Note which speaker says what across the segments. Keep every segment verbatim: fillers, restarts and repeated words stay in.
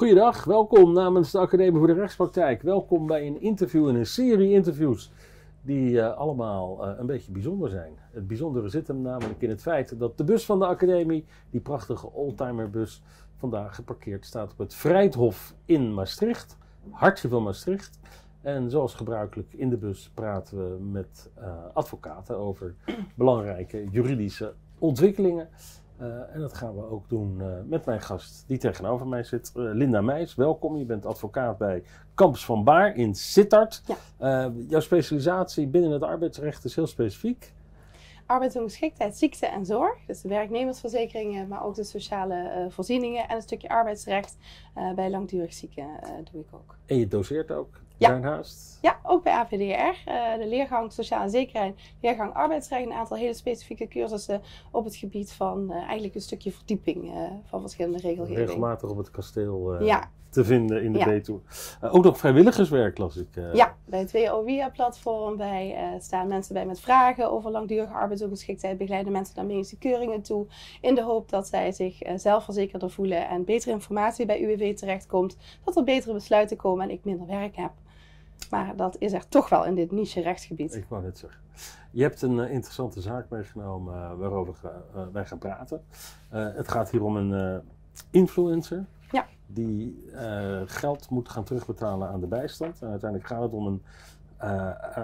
Speaker 1: Goeiedag, welkom namens de Academie voor de Rechtspraktijk. Welkom bij een interview in een serie interviews die uh, allemaal uh, een beetje bijzonder zijn. Het bijzondere zit hem namelijk in het feit dat de bus van de Academie, die prachtige oldtimerbus, vandaag geparkeerd staat op het Vrijthof in Maastricht. Hartje van Maastricht. En zoals gebruikelijk in de bus praten we met uh, advocaten over belangrijke juridische ontwikkelingen. Uh, en dat gaan we ook doen uh, met mijn gast die tegenover mij zit, uh, Linda Meijs. Welkom, je bent advocaat bij Campus van Baar in Sittard. Ja. Uh, jouw specialisatie binnen het arbeidsrecht is heel specifiek.
Speaker 2: Arbeidsongeschiktheid, ziekte en zorg. Dus de werknemersverzekeringen, maar ook de sociale uh, voorzieningen en een stukje arbeidsrecht uh, bij langdurig zieken uh, doe ik ook.
Speaker 1: En je doseert ook
Speaker 2: ja.
Speaker 1: daarnaast?
Speaker 2: Ja, ook bij A V D R. Uh, de leergang sociale zekerheid, leergang arbeidsrecht. Een aantal hele specifieke cursussen op het gebied van uh, eigenlijk een stukje verdieping uh, van verschillende regelgevingen.
Speaker 1: Regelmatig op het kasteel uh,
Speaker 2: ja.
Speaker 1: te vinden in de
Speaker 2: ja.
Speaker 1: Betuwe. Uh, ook nog vrijwilligerswerk las ik. Uh.
Speaker 2: Ja, bij het W O W I A-platform bij, uh, staan mensen bij met vragen over langdurige arbeidsongeschiktheid. Begeleiden mensen naar medische keuringen toe. In de hoop dat zij zich uh, zelfverzekerder voelen en betere informatie bij U W V terechtkomt. Dat er betere besluiten komen en ik minder werk heb. Maar dat is er toch wel in dit niche rechtsgebied.
Speaker 1: Ik wou net zeggen. Je hebt een uh, interessante zaak meegenomen uh, waarover uh, wij gaan praten. Uh, het gaat hier om een uh, influencer.
Speaker 2: Ja.
Speaker 1: Die uh, geld moet gaan terugbetalen aan de bijstand. En uiteindelijk gaat het om een, uh, uh,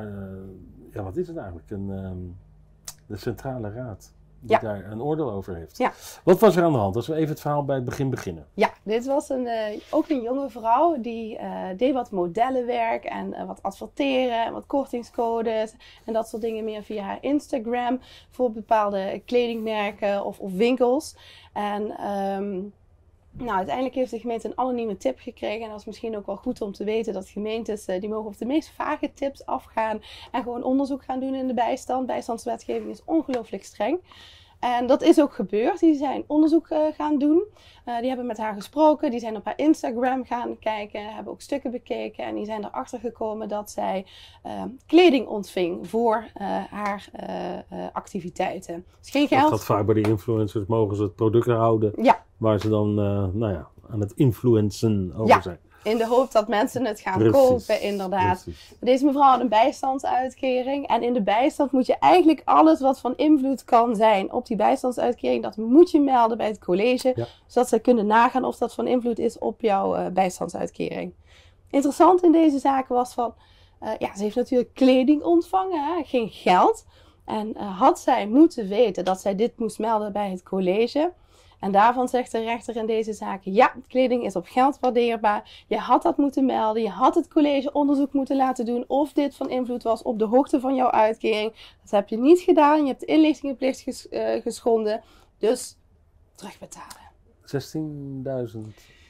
Speaker 1: ja wat is het eigenlijk? Een, um, de Centrale Raad die
Speaker 2: ja.
Speaker 1: daar een oordeel over heeft.
Speaker 2: Ja.
Speaker 1: Wat was er aan de hand? Als we even het verhaal bij het begin beginnen.
Speaker 2: Ja, dit was een, uh, ook een jonge vrouw die uh, deed wat modellenwerk en uh, wat adverteren en wat kortingscodes en dat soort dingen meer via haar Instagram voor bepaalde kledingmerken of, of winkels. En um, nou, uiteindelijk heeft de gemeente een anonieme tip gekregen. En dat is misschien ook wel goed om te weten dat gemeentes uh, die mogen op de meest vage tips afgaan en gewoon onderzoek gaan doen in de bijstand. Bijstandswetgeving is ongelooflijk streng. En dat is ook gebeurd. Die zijn onderzoek uh, gaan doen. Uh, die hebben met haar gesproken. Die zijn op haar Instagram gaan kijken. Hebben ook stukken bekeken. En die zijn erachter gekomen dat zij uh, kleding ontving voor uh, haar uh, uh, activiteiten. Dus geen geld.
Speaker 1: Dat gaat vaak bij de influencers. Mogen ze het product houden.
Speaker 2: Ja.
Speaker 1: Waar ze dan uh, nou ja, aan het influencen over
Speaker 2: ja.
Speaker 1: zijn.
Speaker 2: In de hoop dat mensen het gaan
Speaker 1: Precies.
Speaker 2: kopen, inderdaad.
Speaker 1: Precies. Deze
Speaker 2: mevrouw had een bijstandsuitkering. En in de bijstand moet je eigenlijk alles wat van invloed kan zijn op die bijstandsuitkering, dat moet je melden bij het college. Ja. Zodat ze kunnen nagaan of dat van invloed is op jouw uh, bijstandsuitkering. Interessant in deze zaken was van, uh, ja, ze heeft natuurlijk kleding ontvangen, hè, geen geld. En uh, had zij moeten weten dat zij dit moest melden bij het college. En daarvan zegt de rechter in deze zaak, ja, kleding is op geld waardeerbaar. Je had dat moeten melden. Je had het college onderzoek moeten laten doen of dit van invloed was op de hoogte van jouw uitkering. Dat heb je niet gedaan. Je hebt de inlichtingenplicht ges, uh, geschonden. Dus terugbetalen.
Speaker 1: zestienduizend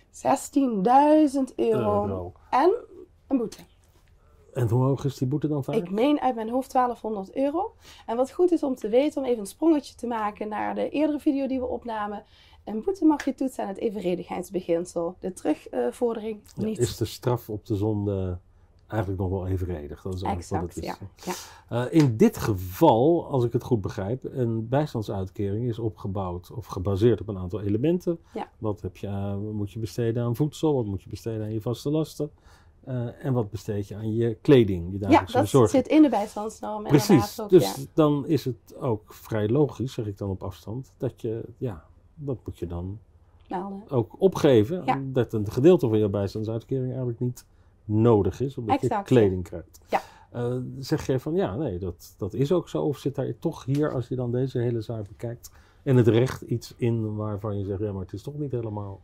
Speaker 2: zestienduizend euro.
Speaker 1: euro.
Speaker 2: En een boete.
Speaker 1: En hoe hoog is die boete dan vaak?
Speaker 2: Ik meen uit mijn hoofd twaalfhonderd euro. En wat goed is om te weten, om even een sprongetje te maken naar de eerdere video die we opnamen. Een boete mag je toetsen aan het evenredigheidsbeginsel. De terugvordering uh, niet.
Speaker 1: Ja, is de straf op de zonde eigenlijk nog wel evenredig? Dat is
Speaker 2: exact,
Speaker 1: wat het is.
Speaker 2: Ja.
Speaker 1: Ja. Uh, in dit geval, als ik het goed begrijp, een bijstandsuitkering is opgebouwd of gebaseerd op een aantal elementen.
Speaker 2: Ja.
Speaker 1: Wat heb je, uh, moet je besteden aan voedsel? Wat moet je besteden aan je vaste lasten? Uh, en wat besteed je aan je kleding, je dagelijkse
Speaker 2: Ja, dat
Speaker 1: bezorging.
Speaker 2: zit in de bijstandsnorm.
Speaker 1: Precies,
Speaker 2: ook,
Speaker 1: dus
Speaker 2: ja.
Speaker 1: dan is het ook vrij logisch, zeg ik dan op afstand, dat je, ja, dat moet je dan
Speaker 2: melden.
Speaker 1: ook opgeven.
Speaker 2: Ja.
Speaker 1: Dat een gedeelte van je bijstandsuitkering eigenlijk niet nodig is, omdat
Speaker 2: exact,
Speaker 1: je kleding krijgt.
Speaker 2: Ja.
Speaker 1: Uh, zeg je van, ja, nee, dat, dat is ook zo. Of zit daar toch hier, als je dan deze hele zaak bekijkt, en het recht iets in waarvan je zegt, ja, maar het is toch niet helemaal...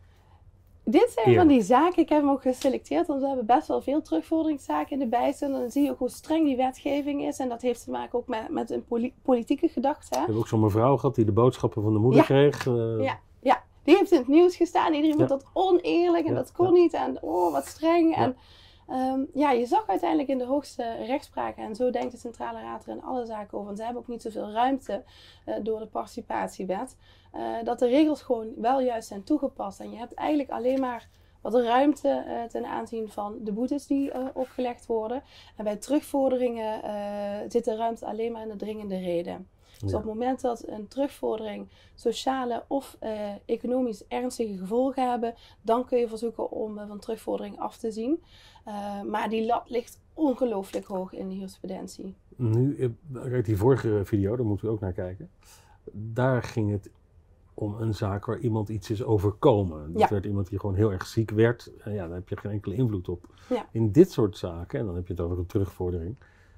Speaker 2: Dit zijn
Speaker 1: Eerlijk.
Speaker 2: van die zaken, ik heb hem ook geselecteerd, want we hebben best wel veel terugvorderingszaken in de bijstand. En dan zie je ook hoe streng die wetgeving is. En dat heeft te maken ook met, met een poli- politieke gedachte.
Speaker 1: We hebben ook zo'n mevrouw gehad die de boodschappen van de moeder
Speaker 2: ja.
Speaker 1: kreeg. Uh,
Speaker 2: ja, ja, die heeft in het nieuws gestaan. Iedereen vond
Speaker 1: Ja.
Speaker 2: dat oneerlijk en
Speaker 1: Ja,
Speaker 2: dat kon
Speaker 1: ja.
Speaker 2: niet. En oh, wat streng.
Speaker 1: Ja.
Speaker 2: En um, ja, je zag uiteindelijk in de hoogste rechtspraken, en zo denkt de Centrale Raad er in alle zaken over, want ze hebben ook niet zoveel ruimte uh, door de participatiewet, uh, dat de regels gewoon wel juist zijn toegepast. En je hebt eigenlijk alleen maar wat ruimte uh, ten aanzien van de boetes die uh, opgelegd worden. En bij terugvorderingen uh, zit de ruimte alleen maar in de dringende reden. Dus
Speaker 1: Ja.
Speaker 2: op het moment dat een terugvordering sociale of uh, economisch ernstige gevolgen hebben, dan kun je verzoeken om uh, van terugvordering af te zien. Uh, maar die lat ligt ongelooflijk hoog in de jurisprudentie.
Speaker 1: Nu, kijk, die vorige video, daar moeten we ook naar kijken. Daar ging het om een zaak waar iemand iets is overkomen. Dat
Speaker 2: Ja.
Speaker 1: werd iemand die gewoon heel erg ziek werd. En ja, daar heb je geen enkele invloed op.
Speaker 2: Ja.
Speaker 1: In dit soort zaken, en dan heb je het over een terugvordering,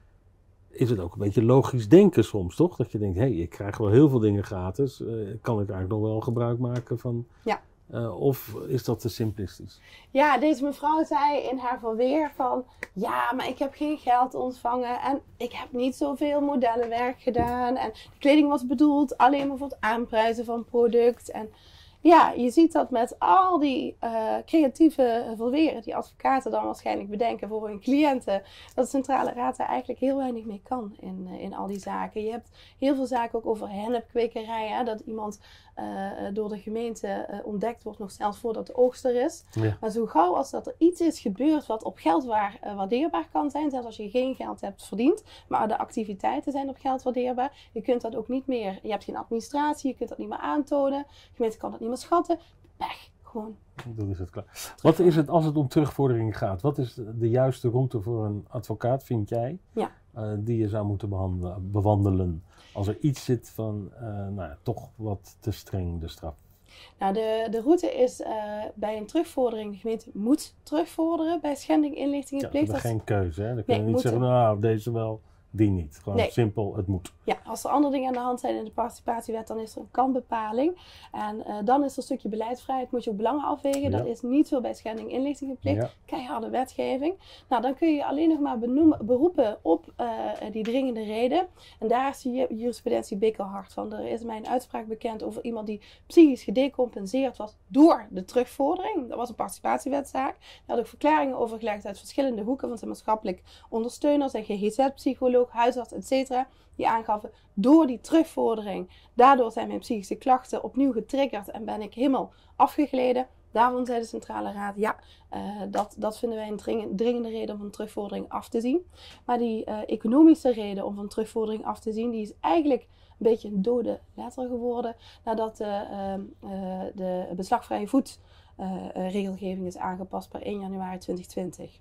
Speaker 1: is het ook een beetje logisch denken soms, toch? Dat je denkt, hé, hey, ik krijg wel heel veel dingen gratis. Uh, kan ik eigenlijk nog wel gebruik maken van...
Speaker 2: Ja.
Speaker 1: Uh, of is dat te simplistisch?
Speaker 2: Ja, deze mevrouw zei in haar verweer van... Ja, maar ik heb geen geld ontvangen en ik heb niet zoveel modellenwerk gedaan. En de kleding was bedoeld alleen maar voor het aanprijzen van product. En ja, je ziet dat met al die uh, creatieve verweren die advocaten dan waarschijnlijk bedenken voor hun cliënten. Dat de Centrale Raad daar eigenlijk heel weinig mee kan in, uh, in al die zaken. Je hebt heel veel zaken ook over hennepkwekerijen. Hè, dat iemand uh, door de gemeente uh, ontdekt wordt, nog zelfs voordat de oogst er is. Ja. Maar zo gauw als dat er iets is gebeurd wat op geld waar, uh, waardeerbaar kan zijn. Zelfs als je geen geld hebt verdiend. Maar de activiteiten zijn op geld waardeerbaar. Je kunt dat ook niet meer. Je hebt geen administratie. Je kunt dat niet meer aantonen. De gemeente kan dat niet meer schatten. Weg. Gewoon.
Speaker 1: Dan is het klaar. Wat is het als het om terugvordering gaat? Wat is de juiste route voor een advocaat, vind jij?
Speaker 2: Ja.
Speaker 1: Uh, die je zou moeten behandelen, bewandelen? Als er iets zit van, uh, nou ja, toch wat te streng de straf.
Speaker 2: Nou, de, de route is uh, bij een terugvordering, de gemeente moet terugvorderen bij schending inlichtingenplicht.
Speaker 1: Ja, dat is geen keuze, hè? Dan kun
Speaker 2: nee,
Speaker 1: je niet
Speaker 2: moeten.
Speaker 1: zeggen, nou, deze wel, die niet. Gewoon
Speaker 2: nee.
Speaker 1: simpel, het moet.
Speaker 2: Ja, als er andere dingen aan de hand zijn in de participatiewet, dan is er een kanbepaling. En uh, dan is er een stukje beleidsvrijheid, moet je ook belangen afwegen. Ja. Dat is niet zo bij schending inlichtingenplicht. Ja. Keiharde wetgeving. Nou, dan kun je alleen nog maar benoemen, beroepen op uh, die dringende reden. En daar is de jurisprudentie bikkelhard van. Er is mij een uitspraak bekend over iemand die psychisch gedecompenseerd was door de terugvordering. Dat was een participatiewetzaak. Daar had ik verklaringen over gelegd uit verschillende hoeken van zijn maatschappelijk ondersteuners en G G Z-psycholoog, huisarts, et cetera. Die aangaven, door die terugvordering, daardoor zijn mijn psychische klachten opnieuw getriggerd en ben ik helemaal afgegleden. Daarvan zei de Centrale Raad, ja, uh, dat, dat vinden wij een dringende, dringende reden om van terugvordering af te zien. Maar die uh, economische reden om van terugvordering af te zien, die is eigenlijk een beetje een dode letter geworden nadat de, uh, uh, de beslagvrije voet uh, uh, regelgeving is aangepast per één januari twintig twintig.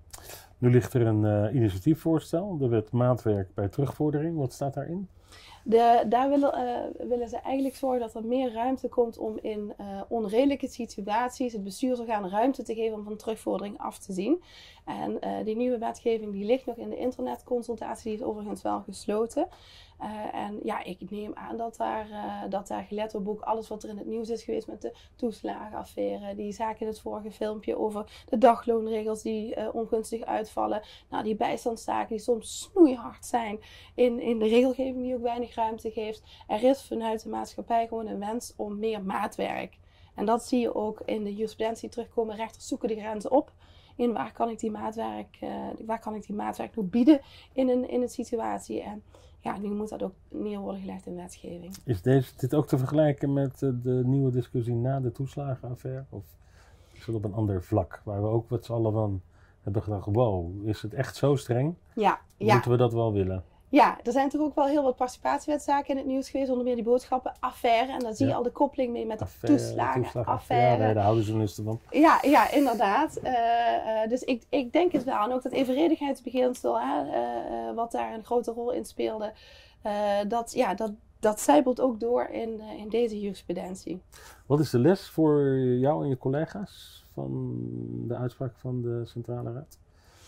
Speaker 1: Nu ligt er een uh, initiatiefvoorstel, de wet maatwerk bij terugvordering. Wat staat daarin?
Speaker 2: De, daar willen, uh, willen ze eigenlijk zorgen dat er meer ruimte komt om in uh, onredelijke situaties het bestuursorgaan ruimte te geven om van terugvordering af te zien. En uh, die nieuwe wetgeving die ligt nog in de internetconsultatie, die is overigens wel gesloten. Uh, en ja, ik neem aan dat daar, uh, dat daar gelet op ook alles wat er in het nieuws is geweest met de toeslagenaffaire, die zaak in het vorige filmpje over de dagloonregels die uh, ongunstig uitvallen, nou, die bijstandszaken die soms snoeihard zijn in, in de regelgeving die ook weinig ruimte geeft. Er is vanuit de maatschappij gewoon een wens om meer maatwerk. En dat zie je ook in de jurisprudentie terugkomen. Rechters zoeken de grenzen op. In waar kan ik die maatwerk, uh, waar kan ik die maatwerk nog bieden in een, in een situatie. En ja, nu moet dat ook neer worden gelegd in wetgeving.
Speaker 1: Is deze, dit ook te vergelijken met uh, de nieuwe discussie na de toeslagenaffaire? Of is het op een ander vlak? Waar we ook wat z'n allen van hebben gedacht, wow, is het echt zo streng?
Speaker 2: Ja, ja.
Speaker 1: Moeten we dat wel willen?
Speaker 2: Ja, er zijn toch ook wel heel wat participatiewetzaken in het nieuws geweest, onder meer die boodschappenaffaire. En daar zie je ja. al de koppeling mee met de toeslagenaffaire.
Speaker 1: Ja, daar houden journalisten van.
Speaker 2: Ja, ja, inderdaad. Uh, uh, dus ik, ik denk het wel. En ook dat evenredigheidsbeginsel, hè, uh, uh, wat daar een grote rol in speelde, uh, dat, ja, dat, dat zijpelt ook door in, uh, in deze jurisprudentie.
Speaker 1: Wat is de les voor jou en je collega's van de uitspraak van de Centrale Raad?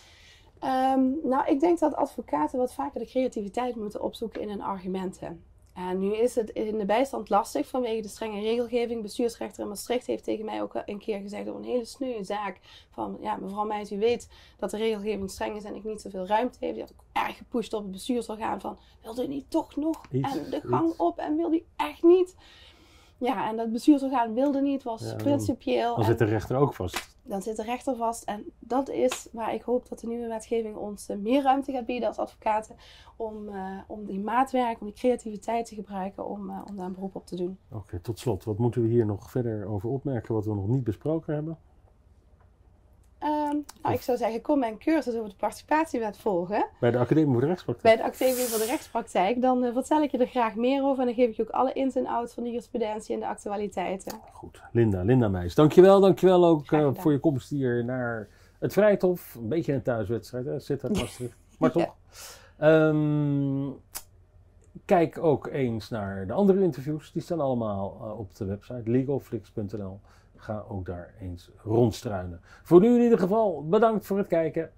Speaker 2: Um, nou, ik denk dat advocaten wat vaker de creativiteit moeten opzoeken in hun argumenten. En nu is het in de bijstand lastig vanwege de strenge regelgeving. Bestuursrechter in Maastricht heeft tegen mij ook een keer gezegd over een hele sneuwe zaak. Van, ja, mevrouw Meijs, u weet dat de regelgeving streng is en ik niet zoveel ruimte heb. Die had ook erg gepusht op het bestuursorgaan van, wilde u niet toch nog iets, en de gang iets. op en wilde u echt niet? Ja, en dat bestuursorgaan wilde niet, was ja, principieel.
Speaker 1: Dan zit de rechter ook vast.
Speaker 2: Dan zit de rechter vast. En dat is waar ik hoop dat de nieuwe wetgeving ons uh, meer ruimte gaat bieden als advocaten. Om, uh, om die maatwerk, om die creativiteit te gebruiken om, uh, om daar een beroep op te doen.
Speaker 1: Oké, okay, tot slot. Wat moeten we hier nog verder over opmerken wat we nog niet besproken hebben?
Speaker 2: nou, ik zou zeggen, kom mijn cursus over de participatiewet volgen.
Speaker 1: Bij de Academie voor de Rechtspraktijk.
Speaker 2: Bij de Academie voor de Rechtspraktijk. Dan uh, vertel ik je er graag meer over en dan geef ik je ook alle ins en outs van de jurisprudentie en de actualiteiten.
Speaker 1: Goed, Linda, Linda Meijs. Dankjewel, dankjewel ook uh, voor je komst hier naar het Vrijthof. Een beetje een thuiswedstrijd, hè? Zit uit Maastricht. Maar toch. Ja. Um, kijk ook eens naar de andere interviews. Die staan allemaal uh, op de website legalflix punt n l. Ga ook daar eens rondstruinen. Voor nu in ieder geval bedankt voor het kijken.